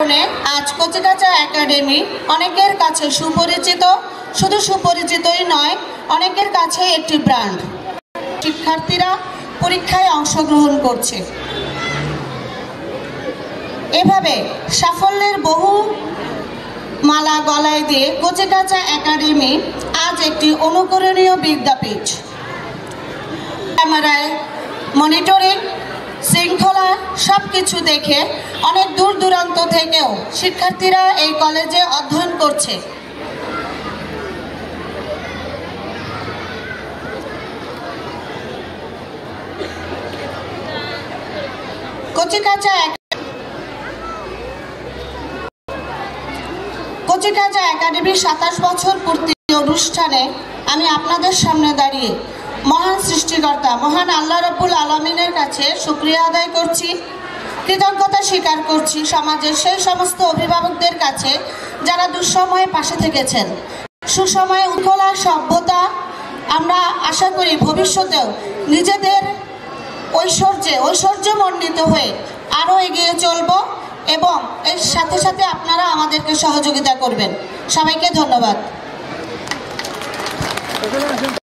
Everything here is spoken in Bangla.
আজ কচিকাঁচা একাডেমি অনেকের কাছে সুপরিচিত, শুধু সুপরিচিতই নয়, অনেকের কাছে একটি ব্র্যান্ড। শিক্ষার্থীরা পরীক্ষায় অংশগ্রহণ করছে। এভাবে সাফল্যের বহু মালা গলায় দিয়ে কচিকাঁচা একাডেমি আজ একটি অনুকরণীয় বিদ্যাপীঠ। ক্যামেরায়, মনিটরিং, শৃঙ্খলা সবকিছু দেখে অনেক দূর দূরান্ত থেকেও শিক্ষার্থীরা এই কলেজে অধ্যয়ন করছে। কচিকাঁচা একাডেমির 27 বছর পূর্তি অনুষ্ঠানে আমি আপনাদের সামনে দাঁড়িয়ে মহান সৃষ্টিকর্তা মহান আল্লাহ রাব্বুল আলামিনের কাছে শুকরিয়া আদায় করছি, কৃতজ্ঞতা স্বীকার করছি সমাজের সেই সমস্ত অভিভাবকদের কাছে যারা দুঃসময়ে পাশে থেকেছেন। সুসময়ে উৎকলা সভ্যতা আমরা আশা করি ভবিষ্যতেও নিজেদের ঐশ্বর্যমণ্ডিত হয়ে আরও এগিয়ে চলব এবং এর সাথে সাথে আপনারা আমাদেরকে সহযোগিতা করবেন। সবাইকে ধন্যবাদ।